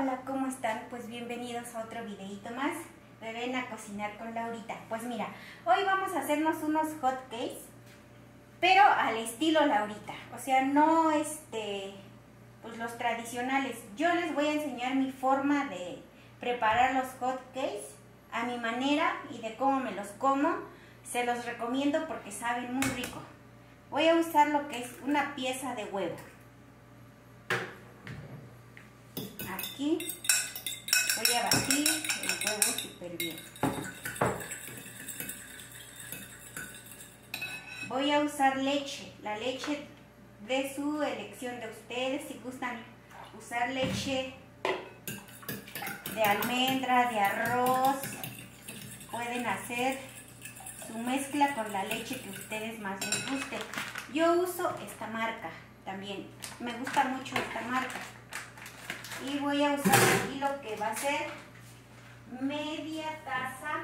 Hola, ¿cómo están? Pues bienvenidos a otro videito más de Ven a Cocinar con Laurita. Pues mira, hoy vamos a hacernos unos hot cakes, pero al estilo Laurita. O sea, no pues los tradicionales. Yo les voy a enseñar mi forma de preparar los hot cakes a mi manera y de cómo me los como. Se los recomiendo porque saben muy rico. Voy a usar lo que es una pieza de huevo. Aquí voy a batir el huevo súper bien. Voy a usar leche, la leche de su elección de ustedes. Si gustan usar leche de almendra, de arroz, pueden hacer su mezcla con la leche que ustedes más les guste. Yo uso esta marca también, me gusta mucho esta marca. Y voy a usar aquí lo que va a ser media taza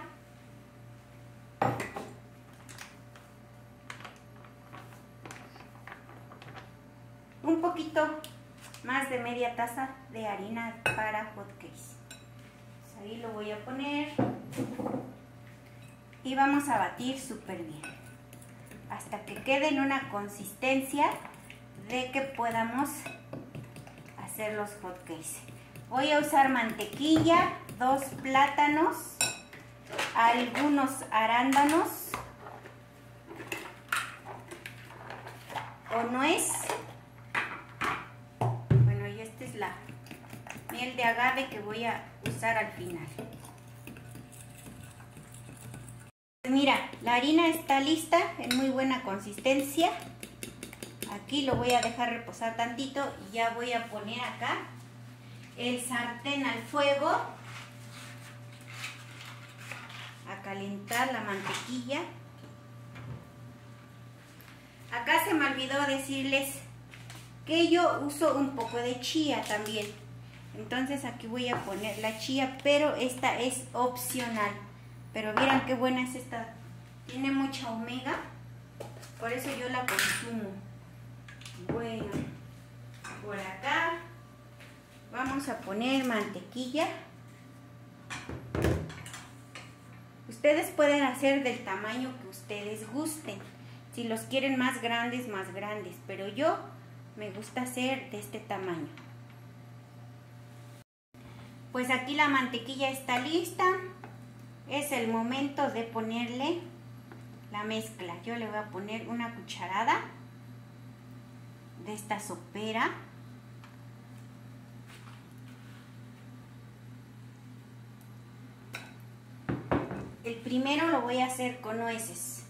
un poquito más de media taza de harina para hot cakes. Pues ahí lo voy a poner y vamos a batir súper bien hasta que quede en una consistencia de que podamos hacer los hot cakes. Voy a usar mantequilla, 2 plátanos, algunos arándanos o nuez. Bueno, y esta es la miel de agave que voy a usar al final. Mira, la harina está lista en muy buena consistencia. Aquí lo voy a dejar reposar tantito y ya voy a poner acá el sartén al fuego a calentar la mantequilla. Acá se me olvidó decirles que yo uso un poco de chía también. Entonces aquí voy a poner la chía, pero esta es opcional. Pero miren qué buena es esta. Tiene mucha omega, por eso yo la consumo. Bueno, por acá vamos a poner mantequilla. Ustedes pueden hacer del tamaño que ustedes gusten. Si los quieren más grandes, pero yo me gusta hacer de este tamaño. Pues aquí la mantequilla está lista. Es el momento de ponerle la mezcla. Yo le voy a poner una cucharada de esta sopera. El primero lo voy a hacer con nueces.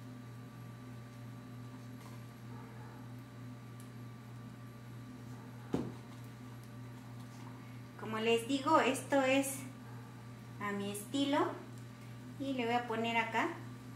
Como les digo, esto es a mi estilo y le voy a poner acá.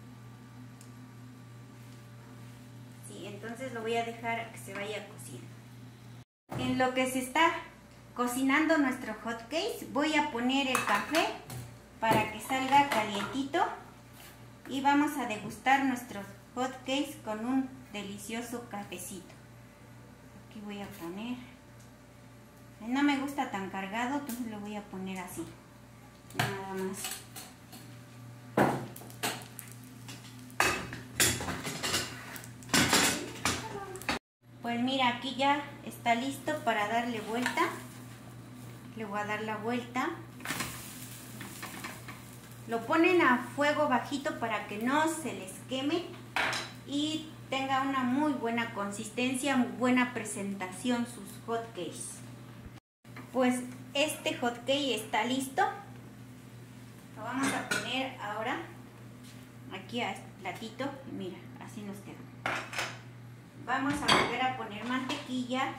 Sí, entonces lo voy a dejar a que se vaya cociendo. En lo que se está cocinando nuestro hot cake, voy a poner el café para que salga calientito y vamos a degustar nuestros hot cakes con un delicioso cafecito. Aquí voy a poner, no me gusta tan cargado, entonces lo voy a poner así, nada más. Pues mira, aquí ya está listo para darle vuelta. Le voy a dar la vuelta. Lo ponen a fuego bajito para que no se les queme y tenga una muy buena consistencia, muy buena presentación sus hot cakes. Pues este hot cake está listo. Lo vamos a poner ahora aquí a este platito y mira, así nos queda. Vamos a volver a poner mantequilla.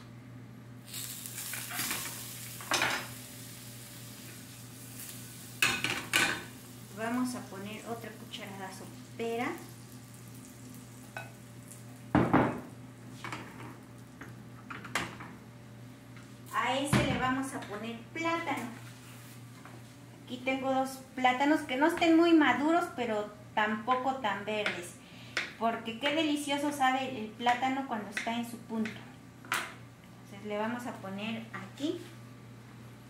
Vamos a poner otra cucharada sopera. A ese le vamos a poner plátano. Aquí tengo 2 plátanos que no estén muy maduros, pero tampoco tan verdes. Porque qué delicioso sabe el plátano cuando está en su punto. Entonces le vamos a poner aquí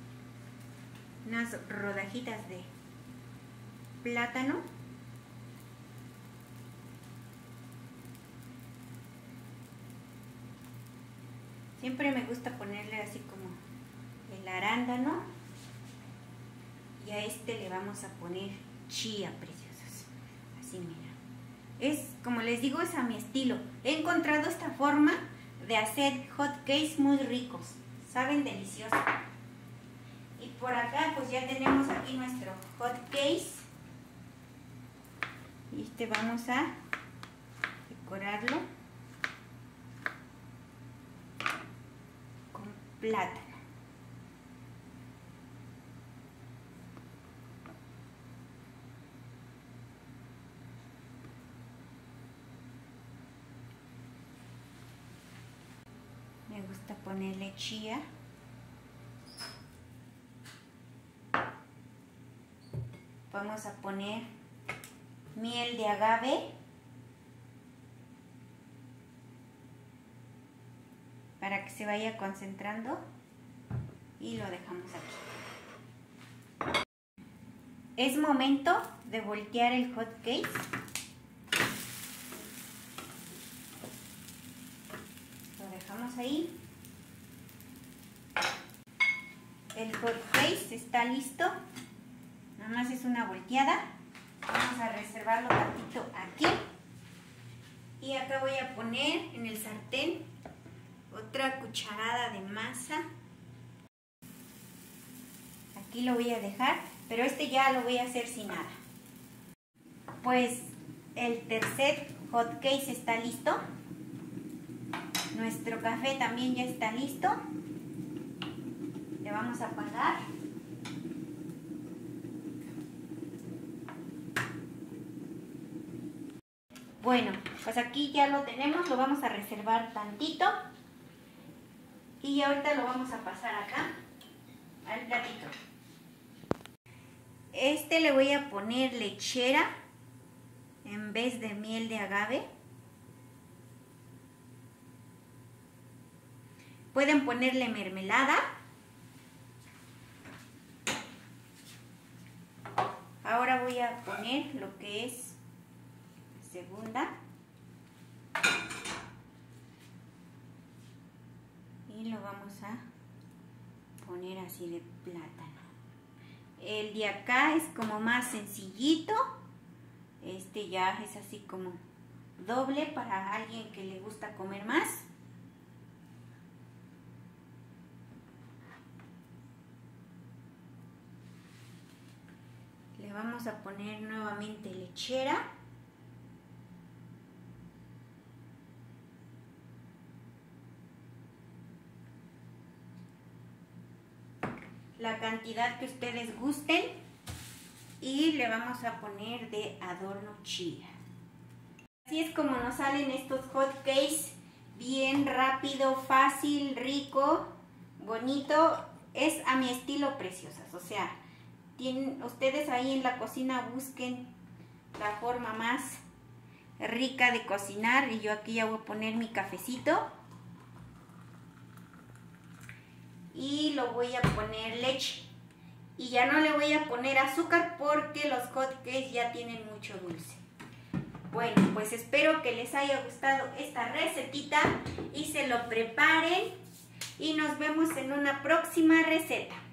unas rodajitas de plátano. Siempre me gusta ponerle así como el arándano. Y a este le vamos a poner chía, preciosas. Así, mira. Es, como les digo, es a mi estilo. He encontrado esta forma de hacer hot cakes muy ricos. Saben delicioso. Y por acá pues ya tenemos aquí nuestro hot cake. Y este vamos a decorarlo con plátano. Me gusta ponerle chía. Vamos a poner miel de agave para que se vaya concentrando y lo dejamos aquí. Es momento de voltear el hot cake. Lo dejamos ahí. El hot cake está listo. Nada más es una volteada. Vamos a reservarlo tantito aquí. Y acá voy a poner en el sartén otra cucharada de masa. Aquí lo voy a dejar, pero este ya lo voy a hacer sin nada. Pues el tercer hot cake está listo. Nuestro café también ya está listo. Le vamos a apagar. Bueno, pues aquí ya lo tenemos, lo vamos a reservar tantito. Y ahorita lo vamos a pasar acá al platito. Este le voy a poner lechera en vez de miel de agave. Pueden ponerle mermelada. Ahora voy a poner lo que es segunda. Y lo vamos a poner así de plátano. El de acá es como más sencillito. Este ya es así como doble para alguien que le gusta comer más. Le vamos a poner nuevamente lechera. La cantidad que ustedes gusten. Y le vamos a poner de adorno chía. Así es como nos salen estos hot cakes. Bien rápido, fácil, rico, bonito. Es a mi estilo, preciosas. O sea, ustedes ahí en la cocina busquen la forma más rica de cocinar. Y yo aquí ya voy a poner mi cafecito. Y lo voy a poner leche. Y ya no le voy a poner azúcar porque los hot cakes ya tienen mucho dulce. Bueno, pues espero que les haya gustado esta recetita y se lo preparen. Y nos vemos en una próxima receta.